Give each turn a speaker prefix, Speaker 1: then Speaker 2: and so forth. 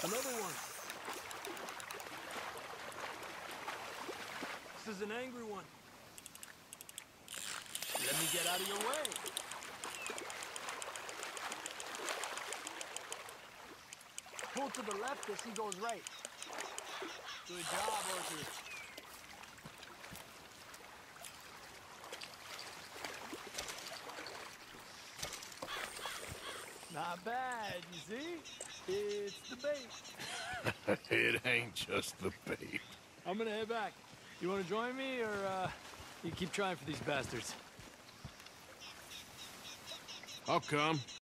Speaker 1: Another one. This is an angry one. Let me get out of your way. Pull to the left as he goes right. Good job, Arthur. Not bad, you see? It's the bait.
Speaker 2: It ain't just the bait.
Speaker 1: I'm gonna head back. You wanna join me, or, you keep trying for these bastards?
Speaker 2: I'll come.